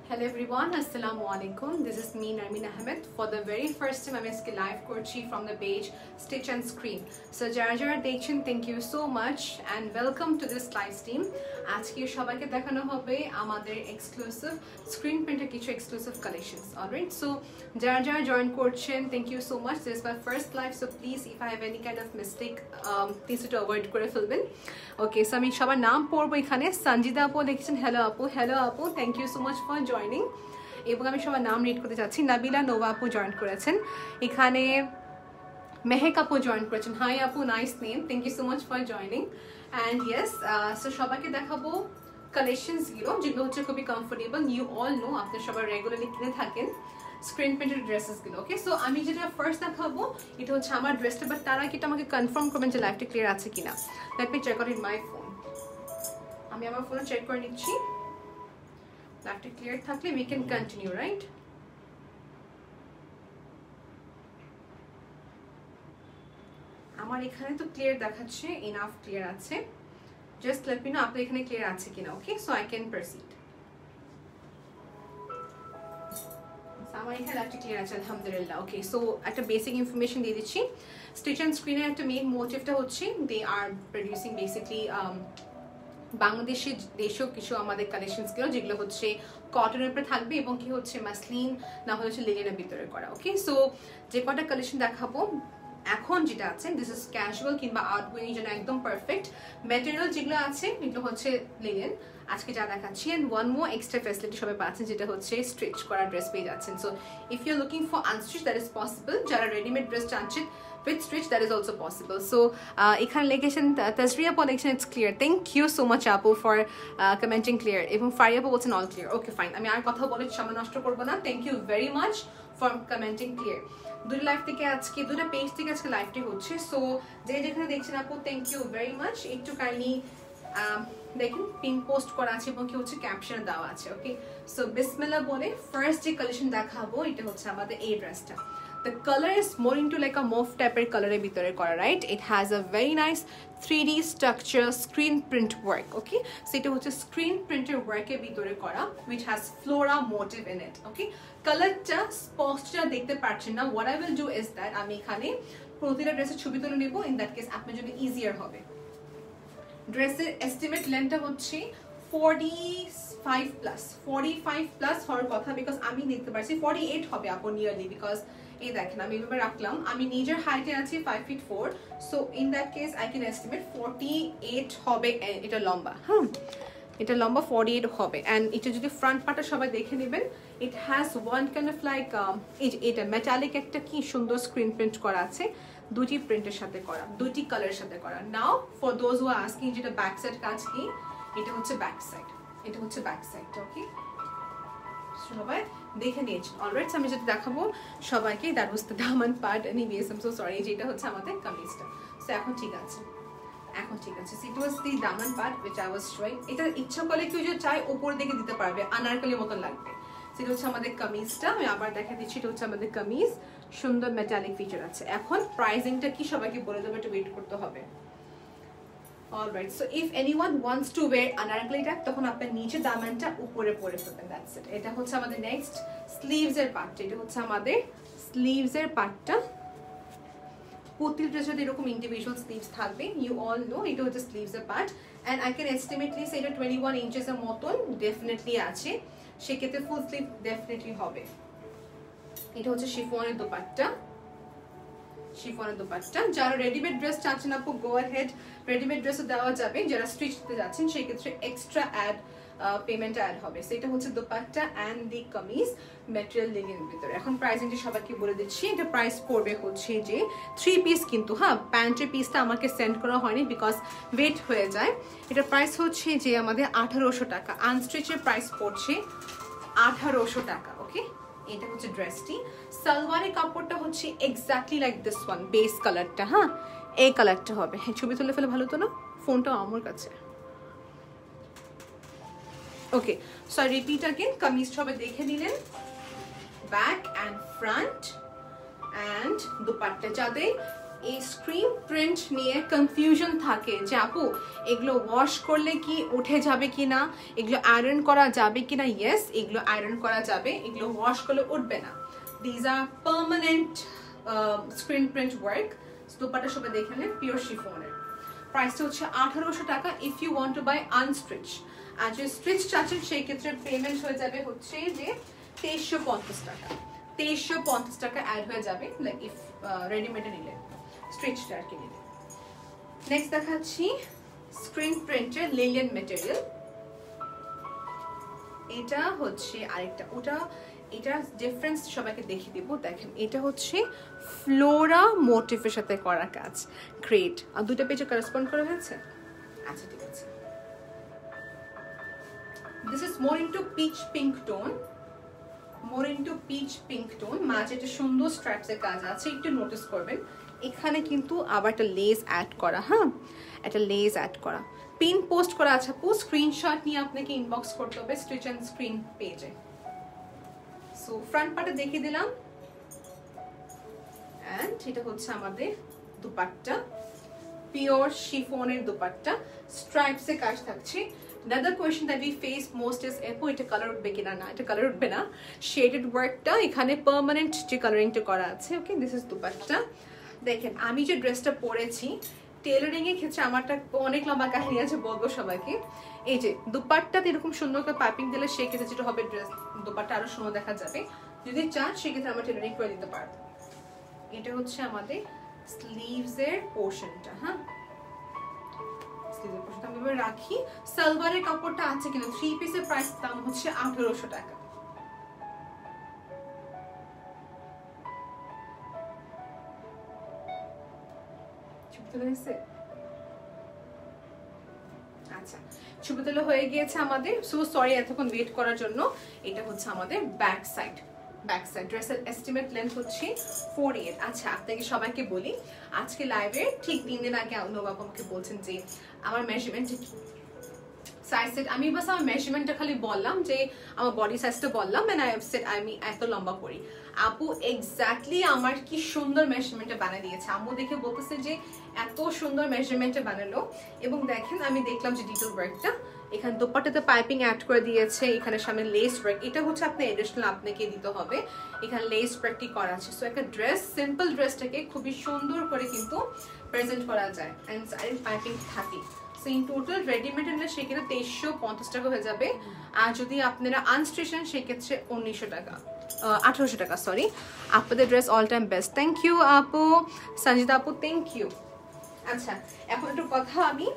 Hello everyone, Assalamu alaikum. This is me Narmin Ahmed. For the very first time I'm live করছি from the page Stitch and Screen. So যারা যারা দেখছেন, thank you so much and welcome to this live stream. আজকে সবাইকে দেখানো হবে আমাদের exclusive screen printer কিছু exclusive collections. Alright, so যারা যারা join করছেন, thank you so much. This is my first live, so please if I have any kind of mistake, please to avoid করে ফেলবেন. Okay, so আমি সবার নাম পড়বো এখানে. সঞ্জিদা আপু লিখছেন, hello আপু, thank you so much for joining. এবং আমি সবার নাম রিড করতে যাচ্ছি। নাবিলা নোভা আপু জয়েন করেছেন, এখানে মেহেক আপু জয়েন করেছেন। হাই আপু, nice name, thank you so much for joining. And yes, so সবাইকে দেখাবো কালেকশনসগুলো যেগুলো হচ্ছে খুবই কমফোর্টেবল। ইউ অল নো, আপনারা সবাই রেগুলারলি কিনে থাকেন স্ক্রিন প্রিন্টেড ড্রেসেসগুলো। ওকে, সো আমি যেটা ফার্স্ট দেখাবো এটা হচ্ছে আমার ড্রেসটা, বাট তার আগে এটা আমাকে কনফার্ম করবেন যে লাইভটা ক্লিয়ার আছে কিনা। Let me check out in my phone. আমি আমার ফোনে চেক করে নিচ্ছি। লাইভটা ক্লিয়ার থাকলে we can continue, right? আমার এখানে তো ক্লিয়ার দেখাচ্ছে, enough ক্লিয়ার আছে। Just let me know আপনার এখানে ক্লিয়ার আছে কিনা। ওকে, so I can proceed. আমার এখানে লাইভটা ক্লিয়ার আছে আলহামদুলিল্লাহ। ওকে, সো একটা বেসিক ইনফরমেশন দিয়ে দিচ্ছি। স্টিচ অ্যান্ড স্ক্রিনের একটা মেইন মোটিভটা হচ্ছে দে আর প্রডিউসিং বেসিকলি বাংলাদেশের দেশেও কিছু আমাদের কালেকশনসগুলো যেগুলো হচ্ছে কটনের উপরে থাকবে এবং কি হচ্ছে মাসলিন না হলে হচ্ছে লিনেনের ভিতরে করা। ওকে, সো যে কটা কালেকশন দেখাবো এখন যেটা আছে দিস ইজ ক্যাজুয়াল কিংবা আউটগোয়িং জন্য একদম পারফেক্ট। ম্যাটেরিয়াল যেগুলো আছে এগুলো হচ্ছে লিনেন আজকে যা দেখাচ্ছি। And one more extra facility সবাই পাচ্ছেন যেটা হচ্ছে স্ট্রিচ করা ড্রেস পেয়ে যাচ্ছেন। So if you are looking for unstitch that is possible. যারা রেডিমেড ড্রেস চাচ্ছেন with stitch that is also possible. So ekhane legeshen Tazriya collection, it's clear. Thank you so much Apu for commenting clear. Even Faria Apu বলছেন all clear. Okay, fine. আমি আর কথা বলে সময় নষ্ট করব না। Thank you very much for commenting clear. দুটো live থেকে আজকে দুটো পেজ থেকে আজকে লাইভটি হচ্ছে। সো যে যেখানে দেখছেন আপু থ্যাংক ইউ ভেরি মাচ। একটু কাইন্ডলি দেখুন পিন পোস্ট করা আছে এবং কি হচ্ছে ক্যাপশন দেওয়া আছে। ওকে, সো বিসমিল্লাহ বলে ফার্স্ট যে কালেকশন দেখাবো এটা হচ্ছে আমাদের এই ড্রেসটা। The color is more into like a mauve type color e bitore kora, right? It has a very nice 3D structure screen print work. Okay, so it hoche screen printed work e bitore kora which has flora motif in it. Okay, color ta spost ja dekhte parchen na. What I will do is that ami ekhane protita dress er chobi tule nebo. In that case apnar jonno easier hobe. Dress er estimate length ta hoche 45 plus হওয়ার কথা, because আমি দেখতে পারছি 48 হবে আপু nearly. Because এই দেখেন আমি এভাবে রাখলাম, আমি নিজের হাইটে আছি 5 feet 4, so in that case I can estimate 48 হবে এটা লম্বা। এটা লম্বা 48 হবে। অ্যান্ড এটা যদি ফ্রন্ট পার্টটা সবাই দেখে নেবেন, it has one kind of like এটা মেটালিক একটা কি সুন্দর স্ক্রিন প্রিন্ট করা আছে, দুটি প্রিন্টের সাথে করা, দুটি কালারের সাথে করা। Now for those who are asking যেটা ব্যাক সাইড কাজ কি, এটা হচ্ছে ব্যাক সাইড, এটা হচ্ছে ব্যাক সাইড। ওকে, সবাই দেখে নিয়েছেন অলরাইট। আমি যেটা দেখাবো সবাইকে that was the daman part. Anyways I am so sorry, যেটা হচ্ছে আমাদের কামিজটা। সো এখন ঠিক আছে, এখন ঠিক আছে। ইট was the daman part which I was showing. এটা ইচ্ছা করলে কেউ যদি চায় উপর দিকে দিতে পারবে, আনারকলির মতন লাগবে। সেটা হচ্ছে আমাদের কামিজটা। আমি আবার দেখা দিচ্ছি, এটা হচ্ছে আমাদের কামিজ, সুন্দর মেটালিক ফিচার আছে। এখন প্রাইসিংটা কি সবাইকে বলে দেবো, একটু ওয়েট করতে হবে। Alright, so if anyone wants to wear anarkali type তখন আপনার নিচে দামানটা উপরে পরে ফেলবেন, দ্যাটস ইট। এটা হচ্ছে আমাদের নেক্সট স্লিভস এর পার্টটা। এটা হচ্ছে আমাদের স্লিভস এর পার্টটা। প্রতিটা ড্রেসে এরকম ইন্ডিভিজুয়াল স্লিভস থাকবে, ইউ অল নো। এটা হচ্ছে স্লিভস এর part and I can estimately say এটা 21 ইঞ্চেস এর মতন ডেফিনেটলি আছে, সেক্ষেত্রে ফুল স্লিভ ডেফিনেটলি হবে। এটা হচ্ছে শিফনের দোপাট্টা, শিফনের দোপাট্টা। যারা রেডিমেড ড্রেস চাচ্ছেন আপু গো হেড, রেডিমেড ড্রেসও দেওয়া যাবে। যারা স্টিচ দিতে যাচ্ছেন সেই ক্ষেত্রে এক্সট্রা পেমেন্ট অ্যাড হবে। সেটা হচ্ছে dupatta and the kameez, material লিনেনের ভিতরে। এখন প্রাইসিংটা সবাইকে বলে দিচ্ছি। এটা প্রাইস পড়বে হচ্ছে যে 3 পিস, কিন্তু হ্যাঁ প্যান্টের পিসটা আমাকে সেন্ড করা হয়নি বিকজ ওয়েট হয়ে যায়। এটা প্রাইস হচ্ছে যে আমাদের 1800 টাকা। আনস্টিচের প্রাইস পড়ছে 1800 টাকা। ওকে, এটা হচ্ছে ড্রেসটি। সালোয়ারের কাপড়টা হচ্ছে exactly like this one, base কালারটা। হ্যাঁ, এই কালারটা হবে। হ্যাঁ, ছবি তুলে ফেলে ভালো তো না, ফোনটা আমার কাছে। Okay, so I repeat again, kameez সবে দেখে নিলেন, back and front and dupatta. যাদের এই স্ক্রিন প্রিন্ট নিয়ে কনফিউশন থাকে যে আপু এগুলো ওয়াশ করলে কি উঠে যাবে কিনা, এগুলো আয়রন করা যাবে কিনা। ইয়েস, এগুলো আয়রন করা যাবে, এগুলো ওয়াশ করলে উঠবে না। These are permanent screen print work. Dupatta সবাই দেখে নেন, পিওর শিফনের। প্রাইসটা হচ্ছে 1800 টাকা if you want to buy unstitch. আর যে স্ট্রিচ চাচ্ছেন সেই ক্ষেত্রে পেমেন্ট হয়ে যাবে হচ্ছে যে 2350 টাকা। 2350 টাকা অ্যাড হয়ে যাবে, লাইক ইফ রেডিমেডে নিলে, স্ট্রিচটা আর কি নিলে। নেক্সট দেখাচ্ছি স্ক্রিন প্রিন্টের লিলিয়ান মেটেরিয়াল। এটা হচ্ছে আরেকটা, ওটা এটা ডিফারেন্স সবাইকে দেখিয়ে দিব। দেখেন এটা হচ্ছে ফ্লোরা মোটিভের সাথে করা কাজ, গ্রেট। আর দুটো পেজে করেসপন্ড করা হয়েছে। আচ্ছা ঠিক আছে। This is more into peach pink tone, more into peach pink tone. মাঝে একটা সুন্দর স্ট্র্যাপসের কাজ আছে, একটু নোটিস করবেন। এখানে কিন্তু আবার একটা লেস অ্যাড করা, হ্যাঁ একটা লেস অ্যাড করা। পিন পোস্ট করা আছে আপু, স্ক্রিনশট নিয়ে আপনাকে ইনবক্স করতে হবে স্টিচ অ্যান্ড স্ক্রিন পেজে। সো ফ্রন্ট পার্টে দেখিয়ে দিলাম। এন্ড এটা হচ্ছে আমাদের দুপাট্টা, পিওর শিফনের দুপাট্টা, স্ট্রাইপসে কাজ থাকছে। Another question that we face most is আপু এটা কালার উঠবে কিনা। না, এটা কালার উঠবে না। শেডেড ওয়ার্কটা এখানে পার্মানেন্ট যে কালারিংটা করা আছে। Okay, this is dupatta. দেখেন আমি যে ড্রেসটা পরেছি, টেলারিং এর ক্ষেত্রে আমারটা অনেক লম্বা কাহিনী আছে, বলবো সবাইকে। এই যে দুপাট্টাতে এরকম সুন্দর করে পাইপিং দিলে সেক্ষেত্রে যেটা হবে ড্রেস দুপাট্টা আরো সুন্দর দেখা যাবে। যদি চান সেক্ষেত্রে আমরা টেলারিং করে দিতে পারবো। এটা হচ্ছে আমাদের স্লিভস এর পোর্শনটা, হ্যাঁ স্লিভের পোর্শনটা আমি এবার রাখি। সালোয়ারের কাপড়টা আছে কিনা, 3 পিসের প্রাইস দাম হচ্ছে 1800 টাকা। আচ্ছা, ছবি তোলা হয়ে গিয়েছে আমাদের। সো সরি এতক্ষণ ওয়েট করার জন্য। এটা হচ্ছে আমাদের ব্যাক সাইড। ব্যাক সাইড ড্রেসের এস্টিমেট লেন্থ হচ্ছে 48। আচ্ছা আপনাকে সবাইকে বলি, আজকে লাইভে ঠিক 3 দিন আগে অনুবাব আমাকে বলছেন যে আমার মেজারমেন্ট সাইজ সেট। আমি বাস আমার মেজারমেন্টটা খালি বললাম যে আমার বডি সাইজটা বললাম, এন্ড আই হ্যাভ সেড আমি এত লম্বা করি। আপু এক্স্যাক্টলি আমার কি সুন্দর মেজারমেন্টটা বানিয়ে দিয়েছে। আম্মু দেখে বলতেছে যে এত সুন্দর মেজারমেন্টটা বানালো। এবং দেখেন আমি দেখলাম যে ডিটেল ওয়ার্কটা, এখানে দোপাট্টাতে পাইপিং অ্যাড করে দিয়েছে, এখানে সামনে লেস ওয়ার্ক, এটা হচ্ছে আপনি এডিশনাল আপনাকে দিতে হবে। এখানে লেস ওয়ার্কটি করা আছে। সো একটা ড্রেস, সিম্পল ড্রেসটাকে খুবই সুন্দর করে কিন্তু প্রেজেন্ট করা যায়, এন্ড সাইড পাইপিং থাকে। সো ইন টোটাল রেডিমেড নিলে সেক্ষেত্রে 2350 টাকা হয়ে যাবে। আর যদি আপনারা আনস্টিচ নেন সেক্ষেত্রে 1900 টাকা, 1800 টাকা সরি। আপনাদের dress all time best. Thank you আপু, সঞ্জিতা আপু থ্যাংক ইউ। আচ্ছা এখন একটু কথা আমি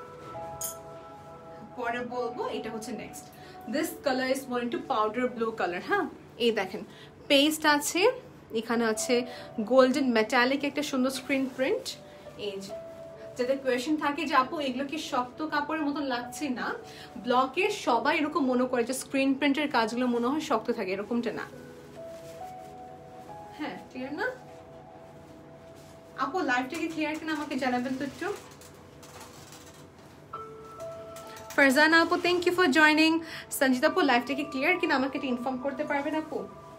পরে বলবো। এটা হচ্ছে next, this colour is more into powder blue colour. হ্যাঁ এই দেখেন পেস্ট আছে, এখানে আছে গোল্ডেন মেটালিক একটা সুন্দর স্ক্রিন প্রিন্ট। এই যে যাদের কোয়েশ্চেন থাকে যে আপু এগুলো কি শক্ত কাপড়ের মতন লাগছে, না ব্লকের সবাই এরকম মনে করে যে স্ক্রিন প্রিন্টের কাজগুলো মনে হয় শক্ত থাকে, এরকমটা না। হ্যাঁ ক্লিয়ার না আপু? লাইভটা কি ক্লিয়ার কিনা আমাকে জানাবেন তো একটু। ফারজানা আপু thank you for joining. Sanjita আপু লাইভটা কি ক্লিয়ার কিনা আমাকে একটু ইনফর্ম করতে পারবেন আপু?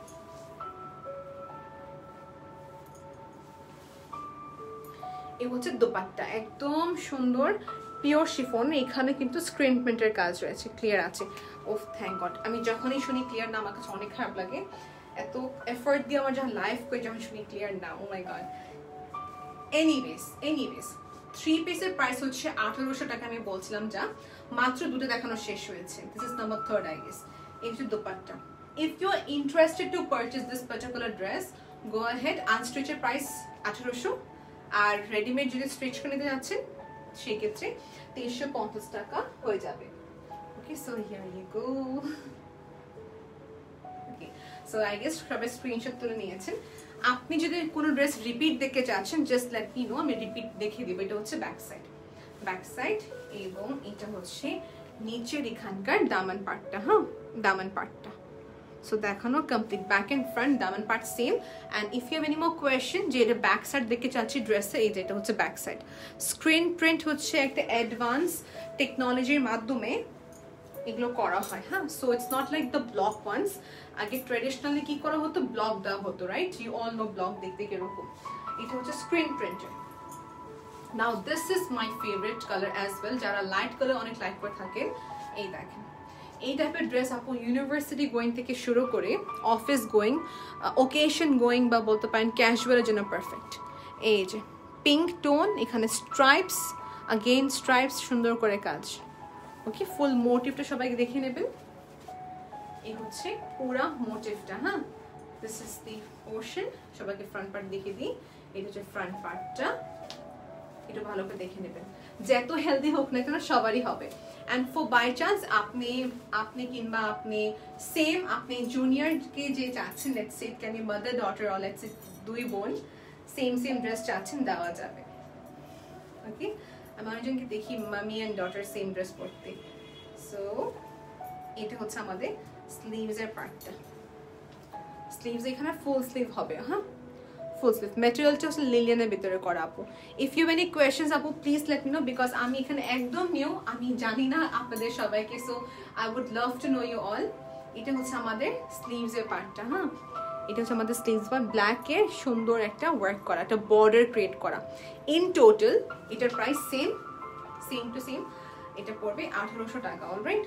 এই হচ্ছে দোপাট্টা, একদম সুন্দর পিওর শিফন। এখানে কিন্তু স্ক্রিন প্রিন্টের কাজ রয়েছে, ক্লিয়ার আছে। ওফ থ্যাংক গড, আমি যখনই শুনি ক্লিয়ার না আমার কাছে অনেক খারাপ লাগে। এত এফোর্ট দিয়ে আমার যখন লাইভ করে যখন শুনি ক্লিয়ার না, ও মাই গড। এনিওয়েজ 3 পিসের প্রাইস হচ্ছে 1800 টাকা। আমি বলছিলাম যা মাত্র দুটো দেখানো শেষ হয়েছে। This is number 3 I guess. এই হচ্ছে dupatta. If you are interested to purchase this particular dress, go ahead. আনস্টিচের প্রাইস 1800, আর রেডিমেড যদি স্টিচ করে নিতে যাচ্ছেন সেই ক্ষেত্রে 2350 টাকা হয়ে যাবে। Okay so here you go. Okay so I guess সবাই স্ক্রিনশট তুলে নিয়েছেন। আপনি যদি কোনো ড্রেস রিপিট দেখতে চাচ্ছেন জাস্ট লেট মি নো, আমি রিপিট দেখিয়ে দিব। এটা হচ্ছে ব্যাক সাইড, ব্যাক সাইড, এবং এটা হচ্ছে নিচের এখানকার দামান পার্টটা। হ্যাঁ দামান পার্টটা। সো দেখানো কমপ্লিট, ব্যাক এন্ড ফ্রন্ট দামান part same. And if you have any more question যে এটা ব্যাক সাইড দেখতে চাচ্ছি ড্রেসে, এই যে এটা হচ্ছে ব্যাক সাইড। স্ক্রিন প্রিন্ট হচ্ছে একটা অ্যাডভান্স টেকনোলজির মাধ্যমে এগুলো করা হয়। হ্যাঁ so it's not like the block ones. আগে ট্রেডিশনালি কি করা হতো, ব্লক দেওয়া হতো, right? You all know block দেখতে কিরকম। এটা হচ্ছে স্ক্রিন প্রিন্টের। Now this is my favourite colour as well, যারা লাইট কালার অনেক লাইক করে থাকেন। এই দেখেন এই টাইপের ড্রেস আপু ইউনিভার্সিটি গোয়িং থেকে শুরু করে অফিস গোয়িং, ওকেশন গোয়িং বা বলতে পারেন ক্যাজুয়ালের জন্য পারফেক্ট। এই যে পিঙ্ক টোন, এখানে স্ট্রাইপস, अगेन স্ট্রাইপস, সুন্দর করে কাজ। ওকে, ফুল মোটিভটা সবাইকে দেখে নেবেন। এই হচ্ছে পুরা মোটিভটা। হ্যাঁ, দিস ইজ দি পোর্শন। সবাইকে ফ্রন্ট পার্ট দেখিয়ে দিই। এটা হচ্ছে ফ্রন্ট পার্টটা, একটু ভালো করে দেখে নেবেন। যত হেলদি হোক না কেন সবারই হবে। অ্যান্ড ফর বাই চান্স আপনি কিংবা আপনি জুনিয়রকে যে চাচ্ছেন, let's say it can be mother daughter or let's say দুই বোন সেম ড্রেস চাচ্ছেন, দেওয়া যাবে। ওকে, আমি অনেকজনকে দেখি mommy and daughter same dress পরতে। সো এটা হচ্ছে আমাদের স্লিভসের পার্টটা। স্লিভস এখানে ফুল স্লিভ হবে। হ্যাঁ, ফুল স্লিভ। ম্যাটেরিয়ালটা হচ্ছে লিলিয়ানের ভিতরে করা আপু। ইফ ইউ এনি কোয়েশ্চেন্স আপু please let me know, because আমি এখানে একদম নিউ, আমি জানি না আপনাদের সবাইকে। So I would love to know you all. এটা হচ্ছে আমাদের স্লিভসের পার্টটা। হ্যাঁ, এটা হচ্ছে আমাদের স্লিভস বা ব্ল্যাকের সুন্দর একটা ওয়ার্ক করা, একটা বর্ডার ক্রিয়েট করা। ইন টোটাল এটার প্রাইস সেম টু সেম, এটা পড়বে 1800 টাকা। অলরাইট,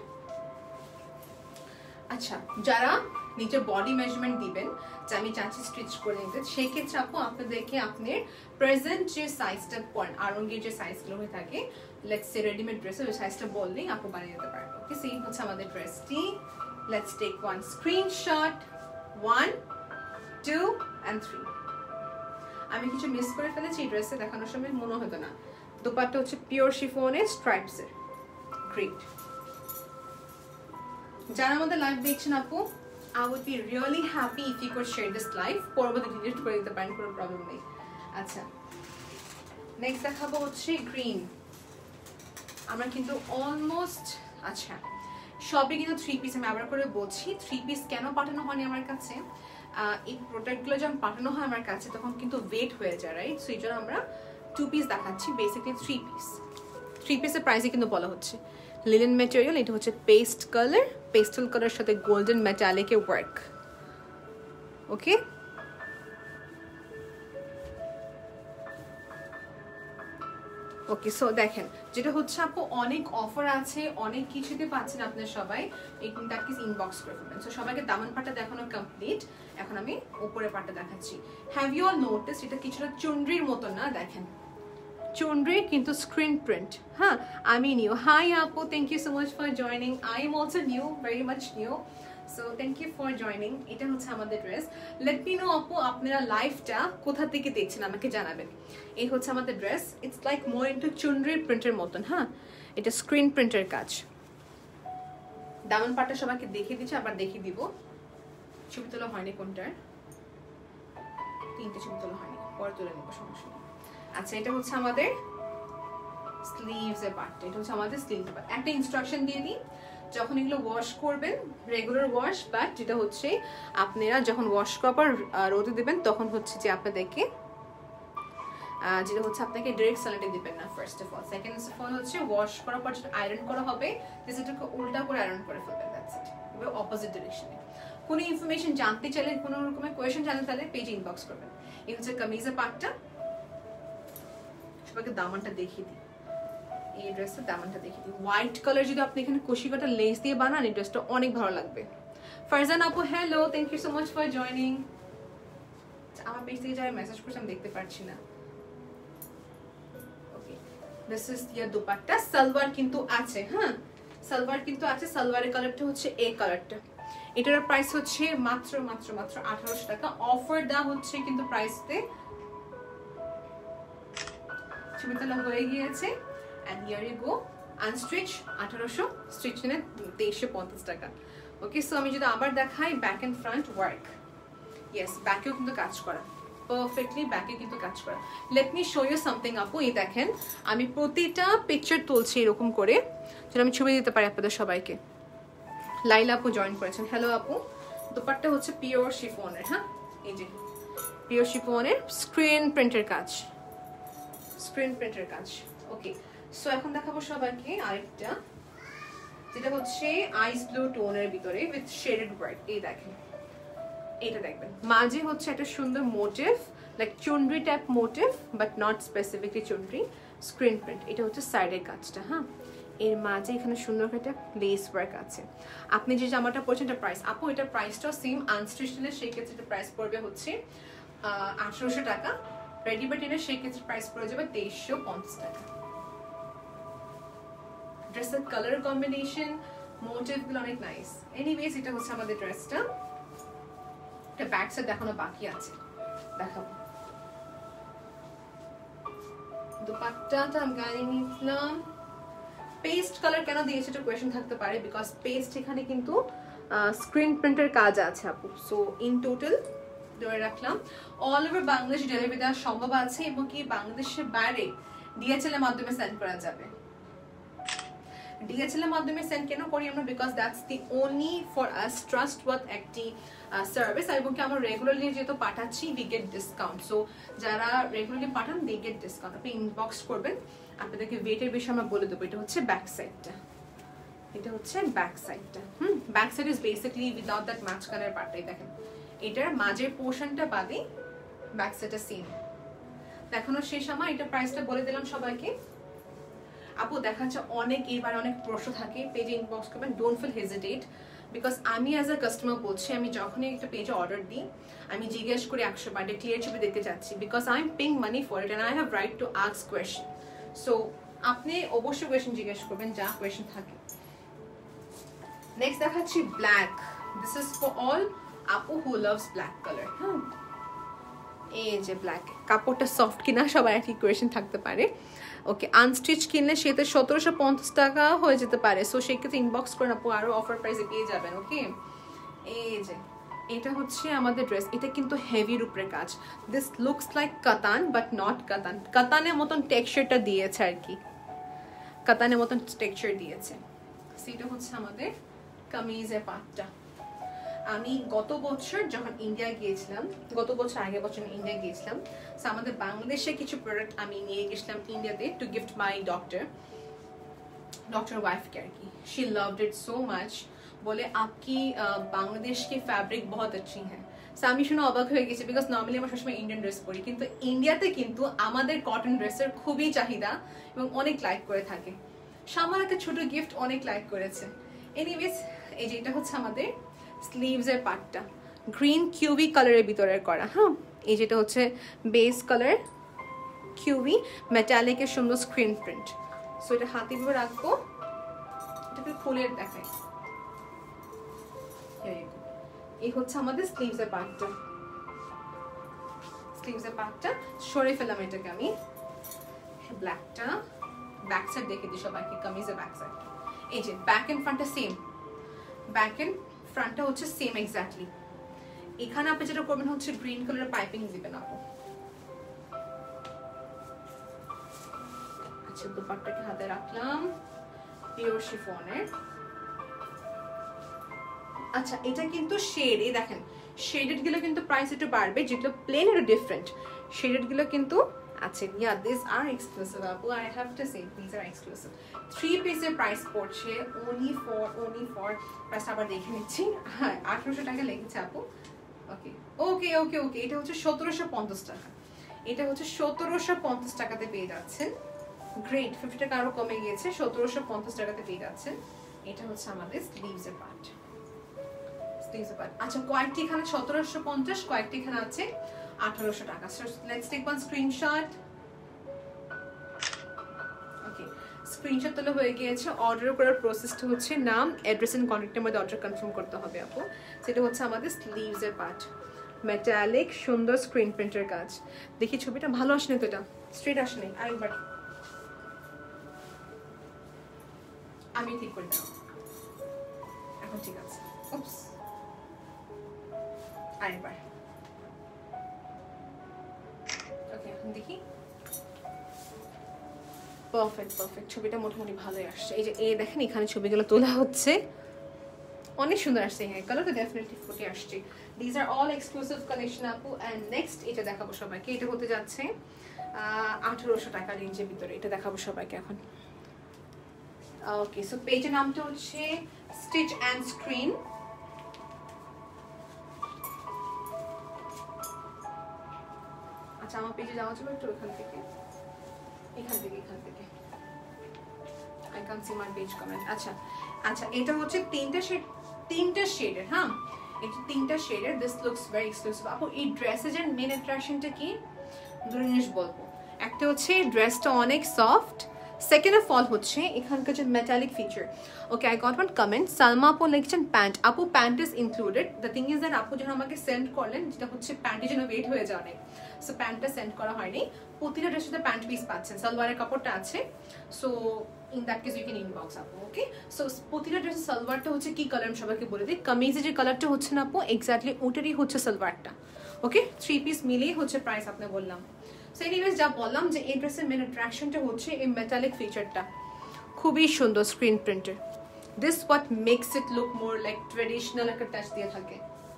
আচ্ছা যারা নিজের বডি মেজারমেন্ট দিবেন যে আমি চাচ্ছি স্টিচ করে নিতে, সেই ক্ষেত্রে আপু আপনাদেরকে আপনার প্রেজেন্ট যে সাইজটা পড়েন, আরঙ্গের যে সাইজগুলো হয়ে থাকে, লেটস সে রেডিমেড ড্রেসের ওই সাইজটা বললেই আপু বানিয়ে দিতে পারবে। ওকে, সেই হচ্ছে আমাদের ড্রেসটি। Let's take one screenshot. 1 2 and 3। আমি কিছু মিস করে ফেলেছি এই ড্রেসে দেখানোর সময়, মনে হতো না। দোপাট্টা হচ্ছে পিওর শিফনের স্ট্রাইপসের। গ্রেট। যারা আমাদের লাইভ দেখছেন আপু, I would be really happy if you could share this live. পরবর্তী ডিলিট করে দিতে পারেন, কোনো প্রবলেম নেই। আচ্ছা, নেক্সট দেখাবো হচ্ছে গ্রিন। আমরা কিন্তু অলমোস্ট, আচ্ছা সবই কিন্তু 3 পিস। আমি আবার করে বলছি 3 পিস কেন পাঠানো হয়নি আমার কাছে। এই প্রোডাক্টগুলো যখন পাঠানো হয় আমার কাছে তখন কিন্তু ওয়েট হয়ে যায়, রাইট? সো এই জন্য আমরা 2 পিস দেখাচ্ছি, বেসিক্যালি 3 পিস। 3 পিসের প্রাইসে কিন্তু বলা হচ্ছে লিনেন ম্যাটেরিয়াল। এটা হচ্ছে পেস্ট কালার, পেস্টেল কালার সাথে গোল্ডেন মেটালিকের ওয়ার্ক। ওকে, ওকে, সো দেখেন যেটা হচ্ছে আপু অনেক অফার আছে, অনেক কিছুতে পাচ্ছেন আপনারা সবাই। এই তিনটা পিস ইনবক্স করে ফেলবেন। সো সবাইকে দামান পাটটা দেখানো কমপ্লিট। এখন আমি উপরের পাটটা দেখাচ্ছি। হ্যাভ ইউ অল নোটিস এটা কিছুটা চুনরির মতো না? দেখেন চুনরি কিন্তু স্ক্রিন প্রিন্ট। হ্যাঁ, আমি নিউ। হাই আপু, thank you so much for joining. I am also new, very much new. So thank you for joining. এটা হচ্ছে আমাদের ড্রেস। লেট মি নো আপু আপনারা লাইভটা কোথা থেকে দেখছেন, আমাকে জানাবেন। এই হচ্ছে আমাদের dress. It's like more into চুনরির প্রিন্টের মতন। হ্যাঁ, এটা স্ক্রিন প্রিন্টের কাজ। দামান পাটটা সবাইকে দেখিয়ে দিচ্ছি, আবার দেখিয়ে দিব। ছবি তোলা হয়নি কোনটার, 3টে ছবি তোলা হয়নি, পরে তুলে নেবো, সমস্যা নেই। আচ্ছা, এটা হচ্ছে আমাদের স্লিভস এর পার্ট। এটা হচ্ছে আমাদের স্লিভস এর পার্ট। একটা ইনস্ট্রাকশন দিয়ে দিই, যখন এগুলো ওয়াশ করবেন রেগুলার ওয়াশ, বাট যেটা হচ্ছে আপনারা যখন ওয়াশ করার পর রোদে দেবেন তখন হচ্ছে যে আপনাদেরকে যেটা হচ্ছে আপনাকে ডাইরেক্ট সানলাইটে দিবেন না first of all. Second of all হচ্ছে ওয়াশ করার পর যেটা আয়রন করা হবে সেটাকে উল্টা করে আয়রন করে ফেলবেন, দ্যাটস ইট। এবার অপোজিট ডিরেকশনে। কোনো ইনফরমেশন জানতে চাইলে, কোনো রকমের কোয়েশ্চেন জানতে চাইলে পেজে ইনবক্স করবেন। এই হচ্ছে কামিজের পার্টটা। সবাইকে দামানটা দেখিয়ে দিই। এই ড্রেসের দামানটা দেখিয়ে দিই। হোয়াইট কালার যদি আপনি এখানে কুশি কাটা লেস দিয়ে বানান, এই ড্রেসটা অনেক ভালো লাগবে। ফারজান আপু hello, thank you so much for joining. আমার পেজ থেকে যারা মেসেজ করছে আমি দেখতে পাচ্ছি না। Okay, this is your dupatta. Salwar কিন্তু আছে। হ্যাঁ, সালোয়ার কিন্তু আছে। সালোয়ারের কালারটা হচ্ছে এই কালারটা। এটার প্রাইস হচ্ছে মাত্র 1800 টাকা। অফার দেওয়া হচ্ছে কিন্তু প্রাইসতে ছবি তোলা হয়ে গিয়েছে। and here you go, unstitch 1800, stitch এনে 2350 টাকা। ওকে, সো আমি যদি আবার দেখাই back and front work. Yes, ব্যাকেও কিন্তু কাজ করা, পারফেক্টলি ব্যাকে কিন্তু কাজ করা। Let me show you something আপু। এই দেখেন আমি প্রতিটা পিকচার তুলছি এরকম করে, যেন আমি ছবি দিতে পারি আপনাদের সবাইকে। লাইলা আপু জয়েন করেছেন, হ্যালো আপু। দুপাট্টা হচ্ছে পিওর শিফনের। হ্যাঁ, এই যে পিওর শিফনের স্ক্রিন প্রিন্টের কাজ, স্ক্রিন প্রিন্টের কাজ। ওকে, সো এখন দেখাবো সবাইকে আরেকটা, যেটা হচ্ছে আইস ব্লু টোনের ভিতরে উইথ শেডেড ওয়ার্ক। এই দেখেন, এটা দেখবেন মাঝে হচ্ছে একটা সুন্দর motif, like chunri type motif but not specifically chunri, screen print. এটা হচ্ছে সাইডের কাজটা। হ্যাঁ, এর মাঝে এখানে সুন্দর একটা লেস ওয়ার্ক আছে। আপনি যে জামাটা পরছেন এটা প্রাইস, আপু এটার প্রাইসটাও সেম আনস্টিচ নিলে সেই ক্ষেত্রে এটা প্রাইস পড়বে হচ্ছে 1800 টাকা, রেডিমেড নিলে সেই ক্ষেত্রে প্রাইস পড়ে যাবে 2350 টাকা। ড্রেসের কালার কম্বিনেশন, মোটিভগুলো অনেক নাইস। এনিওয়েজ এটা হচ্ছে আমাদের ড্রেসটা। এটা ব্যাক সাইড দেখানো বাকি আছে, দেখাবো। দুপাট্টাটা আমি গায়ে নিলাম পেস্ট কালার। কেন দিয়েছে এটা কোয়েশ্চেন থাকতে পারে, বিকজ পেস্ট এখানে কিন্তু স্ক্রিন প্রিন্টের কাজ আছে আপু। সো ইন টোটাল ধরে রাখলাম অল ওভার বাংলাদেশ ডেলিভারি দেওয়া সম্ভব আছে, এবং কি বাংলাদেশের বাইরে ডিএচএল এর মাধ্যমে সেন্ড করা যাবে। ডিএচএল এর মাধ্যমে সেন্ড কেন করি আমরা, because that's the only for us trust worth একটি সার্ভিস। এবং কি আমরা রেগুলারলি যেহেতু পাঠাচ্ছি উই গেট ডিসকাউন্ট। সো যারা রেগুলারলি পাঠান দে গেট ডিসকাউন্ট। আপনি ইনবক্স করবেন, আপনাদেরকে ওয়েটের বিষয়ে আমরা বলে দেবো। এটা হচ্ছে ব্যাক সাইডটা, এটা হচ্ছে ব্যাক সাইডটা। Back side is basically without that মাঝখানের পার্টটাই দেখেন, এটার মাঝের পোর্শনটা বাদে ব্যাক সাইডটা সেম। দেখানো শেষ আমার, এটা প্রাইসটা বলে দিলাম সবাইকে। আপু দেখা যাচ্ছে অনেক এবার অনেক প্রশ্ন থাকে, পেজে ইনবক্স করবেন, ডোন্ট ফিল হেজিটেট, বিকজ আমি অ্যাজ আ কাস্টমার বলছি, আমি যখনই একটা পেজে অর্ডার দিই আমি জিজ্ঞেস করি 100 বার ক্লিয়ার ছবি দেখতে চাচ্ছি, because I am paying money for it and I have right to ask question. So আপনি অবশ্যই কোয়েশ্চেন জিজ্ঞেস করবেন যা কোয়েশ্চেন থাকে। নেক্সট দেখাচ্ছি black. This is for all আপু হু লাভস ব্ল্যাক কালার। হ্যাঁ, এই যে ব্ল্যাক, কাপড়টা সফট কিনা সবার একই কোয়েশ্চেন থাকতে পারে। ওকে, আনস্টিচ কিনলে সেটা 1750 টাকা হয়ে যেতে পারে। সো সেক্ষেত্রে ইনবক্স করেন আপু, আরো অফার প্রাইসে পেয়ে যাবেন। ওকে, এই যে এটা হচ্ছে আমাদের ড্রেস। এটা কিন্তু হেভির উপরে কাজ। This looks like katan but not katan. কাতানের মতন টেক্সচারটা দিয়েছে আর কি, কাতানের মতন টেক্সচার দিয়েছে। সেটা হচ্ছে আমাদের কামিজের পাটটা। আমি গত বছর যখন ইন্ডিয়া গিয়েছিলাম, গত বছর আগের বছর ইন্ডিয়া গিয়েছিলাম, সো আমাদের বাংলাদেশে কিছু প্রোডাক্ট আমি নিয়ে গেছিলাম ইন্ডিয়াতে টু গিফট মাই ডক্টর ওয়াইফকে আর কি। She loved it so much, बोले आपकी बांग्लादेश की फैब्रिक बहुत अच्छी है। সো আমি শুনে অবাক হয়ে গেছি, বিকজ নর্মালি আমরা সবসময় ইন্ডিয়ান ড্রেস পরি, কিন্তু ইন্ডিয়াতে কিন্তু আমাদের কটন ড্রেসের খুবই চাহিদা এবং অনেক লাইক করে থাকে। সামার একটা ছোট গিফট অনেক লাইক করেছে। এনিওয়েজ এই যে এটা হচ্ছে আমাদের স্লিভসের পার্টটা, গ্রিন কিউবি কালারের ভিতরে করা। হ্যাঁ, এই যেটা হচ্ছে বেস কালার কিউবি মেটালিকের সুন্দর স্ক্রিন প্রিন্ট। সো এটা হাতে ভাবে রাখবো, এটাকে খুলে দেখাই। এই হচ্ছে আমাদের স্লিভসের পার্টটা। স্লিভসের পার্টটা সরে ফেলাম এটাকে আমি। ব্ল্যাকটা ব্যাক সাইড দেখে দিই সবাইকে, কামিজের ব্যাক সাইড। এই যে ব্যাক এন্ড ফ্রন্টটা সেম, ব্যাক এন্ড ফ্রন্টটা হচ্ছে সেম এক্স্যাক্টলি। এখানে আপনি যেটা করবেন হচ্ছে গ্রিন কালারের পাইপিং দিবেন আপু। আচ্ছা, দুপাট্টাকে হাতে রাখলাম, পিওর শিফনের। আচ্ছা, এটা কিন্তু শেড, এই দেখেন শেডেড গুলো কিন্তু প্রাইস একটু বাড়বে, যেগুলো প্লেন একটু ডিফারেন্ট। শেডেড গুলো কিন্তু আছে। ইয়া, দিস আর এক্সক্লুসিভ আপু, I have to say this are exclusive. 3 পিসের প্রাইস পড়ছে only for প্রাইসটা আবার দেখে নিচ্ছি। হ্যাঁ, 1800 টাকা লেগেছে আপু। ওকে ওকে ওকে ওকে, এটা হচ্ছে 1750 টাকা। এটা হচ্ছে 1750 টাকাতে পেয়ে যাচ্ছেন। গ্রেট, 50 টাকা আরো কমে গিয়েছে, 1750 টাকাতে পেয়ে যাচ্ছেন। এটা হচ্ছে আমাদের স্লিভসের পার্ট। আচ্ছা, কয়েকটি এখানে 1750, কয়েকটি এখানে আছে 1800 টাকা। So let's take one screenshot. Okay, screenshot তোলা হয়ে গিয়েছে। অর্ডার করার প্রসেসটা হচ্ছে নাম, অ্যাড্রেস এন্ড কন্ট্যাক্টের মধ্যে অর্ডার কনফার্ম করতে হবে আপু। সেটা হচ্ছে আমাদের স্লিভসের পার্ট, মেটালিক সুন্দর স্ক্রিন প্রিন্টের কাজ। দেখি ছবিটা ভালো আসেনি তো, এটা স্ট্রেট আসেনি। আরেকবার আমি ঠিক করে দাও, এখন ঠিক আছে। উপস, আরেকবার। ওকে, এখন দেখি। পারফেক্ট পারফেক্ট, ছবিটা মোটামুটি ভালোই আসছে। এই যে দেখেন এখানে ছবিগুলো তোলা হচ্ছে, অনেক সুন্দর আসছে। হ্যাঁ, কালারটা ডেফিনেটলি ফুটে আসছে। This are all exclusive collection আপু। অ্যান্ড নেক্সট এটা দেখাবো সবাইকে। এটা হতে যাচ্ছে 1800 টাকা রেঞ্জের ভিতরে। এটা দেখাবো সবাইকে এখন। ওকে, সো পেজের নামটা হচ্ছে স্টিচ অ্যান্ড স্ক্রিন। আচ্ছা আমার পেজে যাওয়া যাবে একটু এখান থেকে এখান থেকে I can't see my page comment আচ্ছা এটা হচ্ছে তিনটা শেডের হ্যাঁ এটা তিনটা শেডের this looks very exclusive আপু এই ড্রেসের যে মেন অ্যাট্রাকশনটা কি দুটো জিনিস বলবো একটা হচ্ছে ড্রেসটা অনেক সফট সেকেন্ড অফ অল হচ্ছে এখানকার যে metallic feature okay I got one comment Salma আপু লিখছেন প্যান্ট আপু pant is included the thing is that আপু যখন আমাকে সেন্ড করলেন যেটা হচ্ছে প্যান্টের জন্য ওয়েট হয়ে যাওয়া নেই সো প্যান্টটা সেন্ড করা হয়নি প্রতিটা ড্রেসের সাথে প্যান্ট পিস পাচ্ছেন সালোয়ারের কাপড়টা আছে so in that case you can inbox আপু ওকে সো প্রতিটা ড্রেসের সালোয়ারটা হচ্ছে কি কালার আমি সবাইকে বলে দিই কামিজের যে কালারটা হচ্ছে না আপু এক্স্যাক্টলি ওটারই হচ্ছে সালোয়ারটা ওকে 3 পিস মিলিয়ে হচ্ছে প্রাইস আপনি বললাম সো এনিওয়েজ যা বললাম যে এই ড্রেসের মেন অ্যাট্রাকশনটা হচ্ছে এই মেটালিক ফিচারটা খুবই সুন্দর স্ক্রিন প্রিন্টের this what makes it look more like traditional একটা টাচ দিয়ে থাকে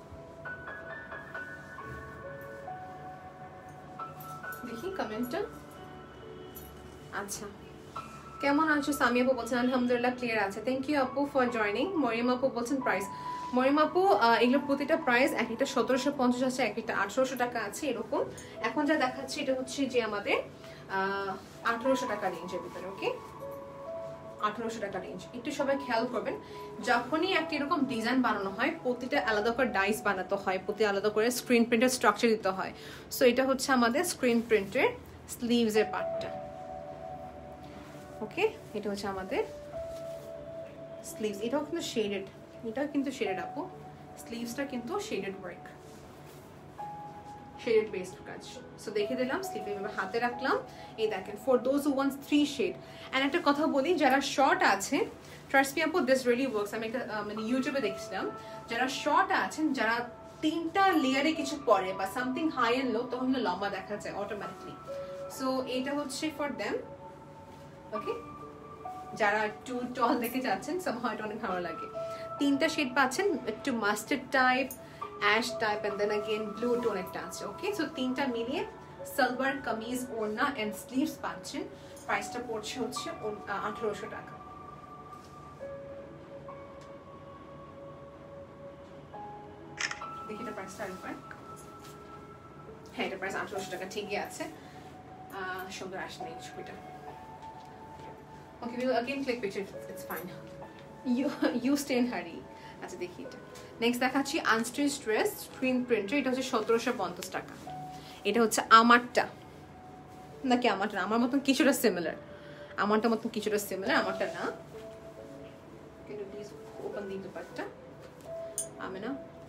দেখি কমেন্টটা আচ্ছা কেমন আছো সামি আপু বলছেন আলহামদুলিল্লাহ ক্লিয়ার আছে থ্যাংক ইউ আপু ফর জয়নিং মরিয়ম আপু বলছেন প্রাইস মরিয়ম আপু এগুলোর প্রতিটা প্রাইস এক একটা 1750 আছে এক একটা 1800 টাকা আছে এরকম এখন যা দেখাচ্ছি এটা হচ্ছে যে আমাদের 1800 টাকা রেঞ্জের ভিতরে ওকে 1800 টাকা রেঞ্জ একটু সবাই খেয়াল করবেন যখনই একটা এরকম ডিজাইন বানানো হয় প্রতিটা আলাদা করে ডাইস বানাতে হয় প্রতি আলাদা করে স্ক্রিন প্রিন্টের স্ট্রাকচার দিতে হয় সো এটা হচ্ছে আমাদের স্ক্রিন প্রিন্টের স্লিভসের পার্টটা ওকে এটা হচ্ছে আমাদের স্লিভস এটাও কিন্তু শেডেড আপু স্লিভসটা কিন্তু শেডেড ওয়ার্ক শেডেড বেসড কাজ সো দেখে দিলাম স্লিভ এভাবে হাতে রাখলাম এই দেখেন for those who wants 3 shade and একটা কথা বলি যারা শর্ট আছে ট্রাস্ট মি আপু দিস রিয়েলি ওয়ার্কস আমি একটা মানে ইউটিউবে দেখছিলাম যারা শর্ট আছেন যারা তিনটা লেয়ারে কিছু পরে বা সামথিং হাই এন্ড লো তখন লম্বা দেখা যায় অটোমেটিকলি সো এটা হচ্ছে ফর देम ওকে যারা একটু টল দেখে যাচ্ছেন সামহাউ এটা অনেক ভালো লাগে তিনটা শেড পাচ্ছেন একটু mustard type ash type and then again blue tone একটা আছে ওকে সো তিনটা মিলিয়ে সালোয়ার কামিজ ওড়না এন্ড স্লিভস পাচ্ছেন প্রাইসটা পড়ছে হচ্ছে 1800 টাকা দেখি এটা প্রাইসটা আরেকবার হ্যাঁ এটা প্রাইস 1800 টাকা ঠিকই আছে সুন্দর আসছে এই ছবিটা Okay, we will again click picture. It's fine. You stay in hurry. আচ্ছা দেখি এটা নেক্সট দেখাচ্ছি আনস্টিচ ড্রেস স্ক্রিন প্রিন্টার এটা হচ্ছে 1750 টাকা এটা হচ্ছে আমারটা নাকি আমারটা না আমার মতন কিছুটা সিমিলার আমারটা না can you please open the dupatta amena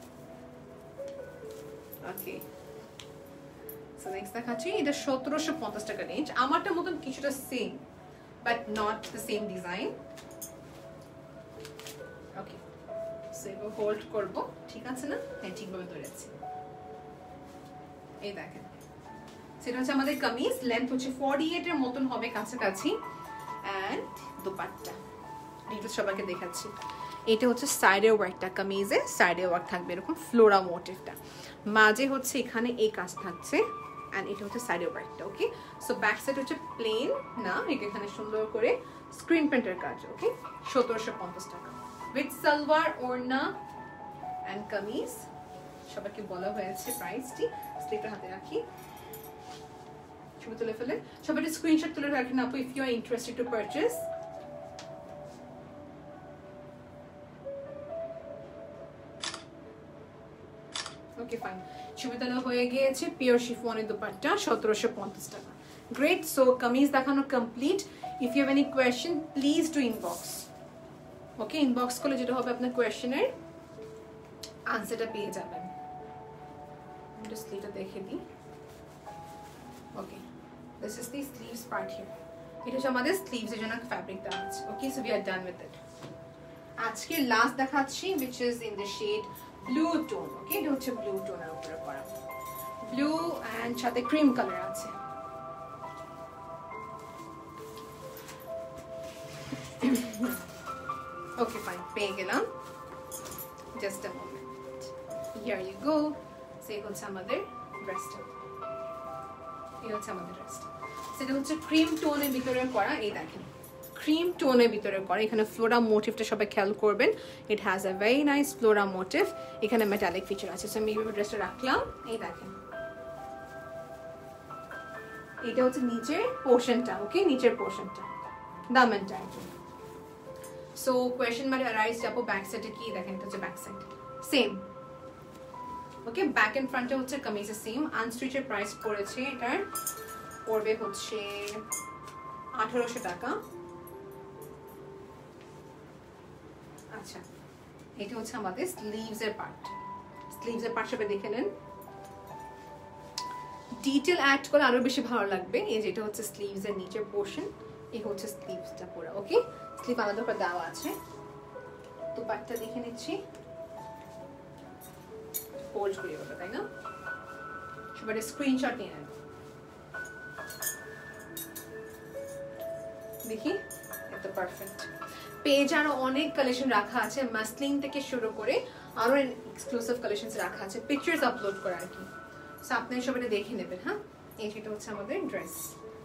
okay so next দেখাচ্ছি এটা 1750 টাকা রেঞ্জ আমারটা মতন কিছুটা same but not the same design okay so এবার হোল্ড করব ঠিক আছে না হ্যাঁ ঠিকভাবে ধরেছি এই দেখেন সেটা হচ্ছে আমাদের কামিজ লেন্থ হচ্ছে 48 এর মতন হবে কাছাকাছি এন্ড দুপাট্টা এটা সবাইকে দেখাচ্ছি এটা হচ্ছে সাইডের ওয়ার্কটা কামিজে সাইডে ওয়ার্ক থাকবে এরকম ফ্লোরা মোটিভটা মাঝে হচ্ছে এখানে এই কাজ থাকছে and এটা হচ্ছে সাইডের ওয়ার্কটা ওকে সো ব্যাক সাইড হচ্ছে প্লেন না এখানে সুন্দর করে স্ক্রিন প্রিন্টের কাজ ওকে 1750 টাকা উইথ সালোয়ার ওড়না এন্ড কামিজ সবাইকে বলা হয়েছে প্রাইসটি স্লিপটা হাতে রাখি ছবি তুলে ফেলে সবাই স্ক্রিনশট তুলে রাখেন আপু if you are interested to purchase okay fine ছবি তোলা হয়ে গিয়েছে পিওর শিফনের দুপাট্টা 1750 টাকা গ্রেট সো কামিজ দেখানো complete if you have any question please do inbox okay inbox করলে যেটা হবে আপনার কোয়েশ্চেনের আনসারটা পেয়ে যাবেন আমি স্লিভটা দেখে দিই okay this is the sleeves part here এটা হচ্ছে আমাদের স্লিভস এর জন্য ফ্যাব্রিক দেওয়া আছে okay so we are done with it আজকে লাস্ট দেখাচ্ছি which is in the shade blue tone okay এটা হচ্ছে ব্লু টোনের উপরে করা ব্লু এন্ড সাথে ক্রিম কালার আছে ওকে ফাইন পেয়ে গেলাম just a moment here you go সে হচ্ছে আমাদের ড্রেসটা এটা হচ্ছে আমাদের ড্রেসটা সেটা হচ্ছে ক্রিম টোনের ভিতরে করা এই দেখেন ক্রিম টোনের ভিতরে করা এখানে ফ্লোরা মোটিভটা সবাই খেয়াল করবেন it has a very nice flora motif এখানে মেটালিক ফিচার আছে সো আমি এইভাবে ড্রেসটা রাখলাম এই দেখেন এটা হচ্ছে নিচের পোর্শনটা, ওকে, নিচের পোর্শনটা দামেনটা। সো কোয়েশ্চেন মানে অ্যারাইজ যাবো ব্যাক সাইডে কি দেখেন, এটা হচ্ছে back side same, okay. Back and ফ্রন্টে হচ্ছে কামিজের সেম। আনস্টিচের প্রাইস পড়েছে এটার, পড়বে হচ্ছে 1800 টাকা। আচ্ছা, এটা হচ্ছে আমাদের স্লিভসের পার্ট। স্লিভসের পার্ট সবাই দেখে নেন, ডিটেল অ্যাড করে আরো বেশি ভালো লাগবে। এই যেটা হচ্ছে স্লিভসের নিচের পোর্শন, এই হচ্ছে স্লিভসটা পুরো, ওকে। স্লিভ আলাদা করে দেওয়া আছে। দুপাট্টা দেখে নিচ্ছি, পোজ করে ওটা, তাই না? সবাই স্ক্রিনশট নিয়ে নেন, দেখি এত পারফেক্ট। পেজ আরো অনেক কালেকশন রাখা আছে, মাসলিন থেকে শুরু করে আরো এক্সক্লুসিভ কালেকশন রাখা আছে, পিকচার্স আপলোড করা আর কি। সো আপনি সবাই দেখে নেবেন। হ্যাঁ, এই যেটা হচ্ছে আমাদের ড্রেস।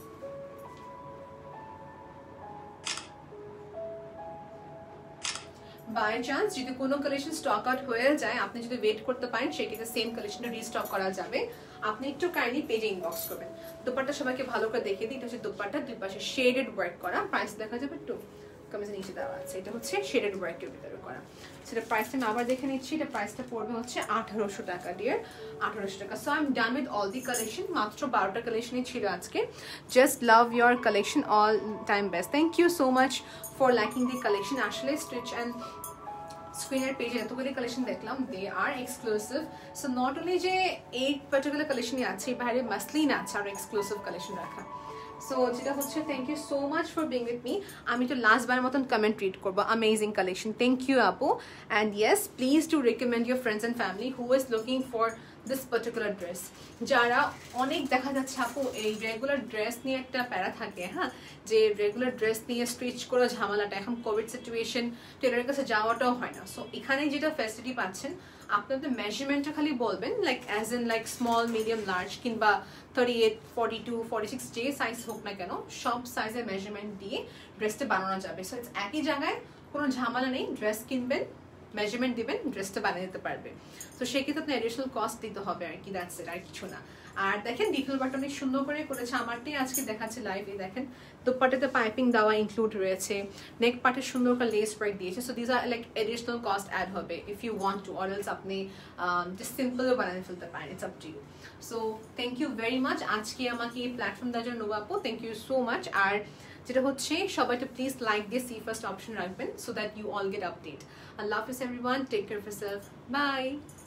বাই চান্স যদি কোনো কালেকশন স্টক আউট হয়ে যায়, আপনি যদি ওয়েট করতে পারেন, সেক্ষেত্রে সেম কালেকশনটা রিস্টক করা যাবে। আপনি একটু কাইন্ডলি পেজে ইনবক্স করবেন। দোপাট্টা সবাইকে ভালো করে দেখিয়ে দিই, এটা হচ্ছে দোপাট্টা, দুই পাশে শেডেড ওয়ার্ক করা। প্রাইস দেখা যাবে একটু কামিজের নিচে দেওয়া আছে, এটা হচ্ছে শেডেড ওয়ার্কের ভিতরে করা। সেটা প্রাইসটা আমি আবার দেখে নিচ্ছি, এটা প্রাইসটা পড়বে হচ্ছে 1800 টাকা ডিয়ার, 1800 টাকা। So I am done with all the collection. মাত্র 12টা কালেকশনই ছিল আজকে। Just love your collection, all time best. Thank you so much for liking the collection. আসলে স্টিচ অ্যান্ড স্ক্রিনের পেজে এতগুলি কালেকশন দেখলাম, they are exclusive. So not only যে এই পার্টিকুলার কালেকশনই আছে, বাইরে মাসলিন আছে আর এক্সক্লুসিভ কালেকশন রাখা। সো যেটা হচ্ছে, thank you so much for being with me. আমি তো লাস্ট বারের মতন কমেন্ট রিড করবো, অ্যামেজিং কালেকশন। থ্যাংক ইউ আপু। And yes, please to recommend your friends and family who is looking for this particular dress. যারা অনেক দেখা যাচ্ছে আপু এই রেগুলার ড্রেস নিয়ে একটা প্যারা থাকে, হ্যাঁ, যে রেগুলার ড্রেস নিয়ে স্টিচ করে ঝামেলাটা, এখন কোভিড সিচুয়েশন, টেলারের কাছে যাওয়াটাও হয় না। সো এখানে যেটা ফ্যাসিলিটি পাচ্ছেন, আপনাদের মেজারমেন্টটা খালি বলবেন, like as in like small, medium, large কিংবা 38, 42, 46 যে সাইজ হোক না কেন, সব সাইজের মেজারমেন্ট দিয়ে ড্রেসটা বানানো যাবে। সো ইটস একই জায়গায়, কোনো ঝামেলা নেই। ড্রেস কিনবেন, মেজারমেন্ট দিবেন, ড্রেসটা বানিয়ে দিতে পারবে। তো সেক্ষেত্রে আপনি অ্যাডিশনাল কস্ট দিতে হবে আর কি, দ্যাটস ইট, আর কিছু না। আর দেখেন ডিটেল বাটন অনেক সুন্দর করে করেছে, আমারটাই আজকে দেখাচ্ছে লাইভে। দেখেন দুপাট্টাতে পাইপিং দেওয়া ইনক্লুড রয়েছে, নেক পার্টে সুন্দর করে লেস ওয়ার্ক দিয়েছে। সো দিস আর লাইক এডিশনাল কস্ট অ্যাড হবে if you want to, or else আপনি জাস্ট সিম্পলও বানিয়ে ফেলতে পারেন, it's up to you. So thank you very much আজকে আমাকে এই প্ল্যাটফর্ম দেওয়ার জন্য আপু, থ্যাংক ইউ সো মাচ। আর যেটা হচ্ছে, সবাই তো প্লিজ লাইক দিয়ে সি ফার্স্ট অপশন রাখবেন, so that you all get update. আল্লাহ হাফিজ everyone, take care of yourself, bye.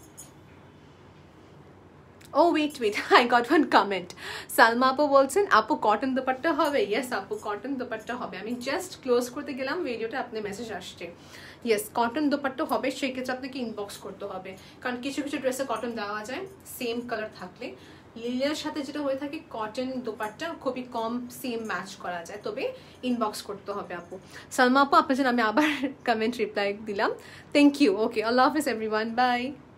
Oh wait, I got one comment. Salma আপু বলছেন আপু কটন দোপাট্টা হবে? ইয়েস আপু, কটন দোপাট্টা হবে। আমি জাস্ট ক্লোজ করতে গেলাম ভিডিওটা, আপনি মেসেজ আসছে। ইয়েস, কটন দোপাট্টা হবে, সেক্ষেত্রে আপনাকে ইনবক্স করতে হবে, কারণ কিছু কিছু ড্রেসে কটন দেওয়া যায় সেম কালার থাকলে। লিলের সাথে যেটা হয়ে থাকে, কটন দোপাট্টা খুবই কম সেম ম্যাচ করা যায়, তবে ইনবক্স করতে হবে আপু। সালমা আপু, আপনার জন্য আমি আবার কমেন্ট রিপ্লাই দিলাম, থ্যাংক ইউ। ওকে, আল্লাহ হাফিজ এভরিওয়ান, বাই।